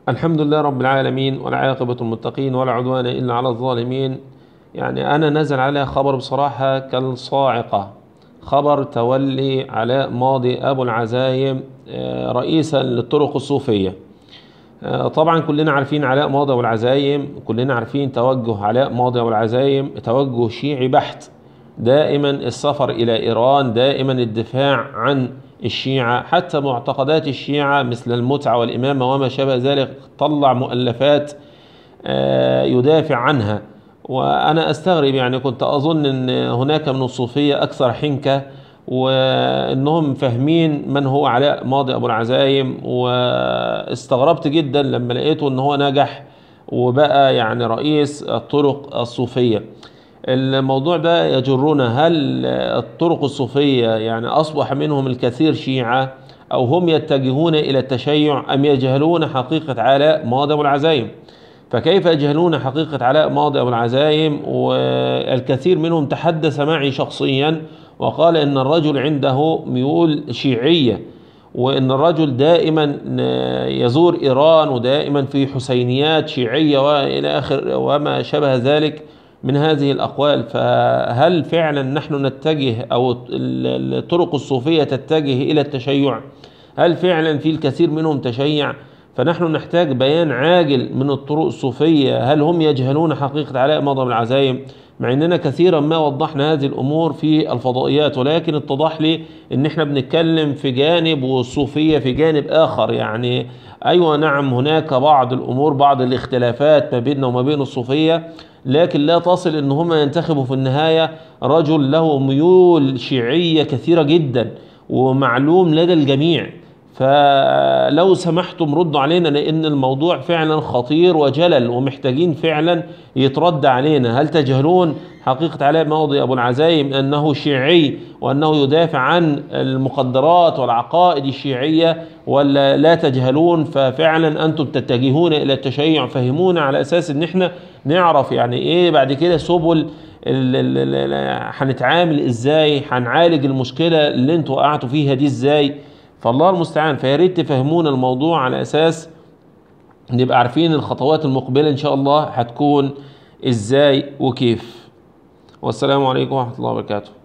الحمد لله رب العالمين، والعاقبة المتقين، ولا عدوان إلا على الظالمين. يعني أنا نزل عليها خبر بصراحة كالصاعقة، خبر تولي علاء ماضي أبو العزايم رئيسا للطرق الصوفية. طبعا كلنا عارفين علاء ماضي أبو العزايم، كلنا عارفين توجه علاء ماضي أبو العزايم توجه شيعي بحت، دائما السفر إلى إيران، دائما الدفاع عن الشيعة، حتى معتقدات الشيعة مثل المتعة والإمامة وما شابه ذلك طلع مؤلفات يدافع عنها. وأنا أستغرب، يعني كنت أظن أن هناك من الصوفية أكثر حنكة، وأنهم فاهمين من هو علاء ماضي أبو العزايم، واستغربت جدا لما لقيته أنه هو نجح وبقى يعني رئيس الطرق الصوفية. الموضوع ده يجرنا، هل الطرق الصوفية يعني أصبح منهم الكثير شيعة، أو هم يتجهون إلى التشيع، أم يجهلون حقيقة علاء ماضي أبو العزايم؟ فكيف يجهلون حقيقة علاء ماضي أبو العزايم؟ والكثير منهم تحدث معي شخصيا وقال إن الرجل عنده ميول شيعية، وإن الرجل دائما يزور إيران، ودائما في حسينيات شيعية وإلى آخر وما شابه ذلك من هذه الأقوال. فهل فعلا نحن نتجه، أو الطرق الصوفية تتجه إلى التشيع؟ هل فعلا في الكثير منهم تشيع؟ فنحن نحتاج بيان عاجل من الطرق الصوفية، هل هم يجهلون حقيقة علاء ماضي أبو العزايم؟ مع أننا كثيرا ما وضحنا هذه الأمور في الفضائيات، ولكن اتضح لي أن احنا بنتكلم في جانب والصوفية في جانب آخر. يعني أيوة نعم، هناك بعض الأمور، بعض الاختلافات ما بيننا وما بين الصوفية، لكن لا تصل أن هم ينتخبوا في النهاية رجل له ميول شيعية كثيرة جدا ومعلوم لدى الجميع. فلو سمحتم ردوا علينا، لأن الموضوع فعلا خطير وجلل، ومحتاجين فعلا يترد علينا. هل تجهلون حقيقة علاء ماضي أبو العزايم أنه شيعي، وأنه يدافع عن المقدرات والعقائد الشيعية، ولا لا تجهلون ففعلا أنتم تتجهون إلى التشيع؟ فهمونا على أساس أن احنا نعرف يعني إيه بعد كده سبل هنتعامل إزاي، هنعالج المشكلة اللي انتوا وقعتوا فيها دي إزاي. فالله المستعان. فياريت تفهمونا الموضوع على أساس نبقى عارفين الخطوات المقبلة إن شاء الله هتكون إزاي وكيف. والسلام عليكم ورحمة الله وبركاته.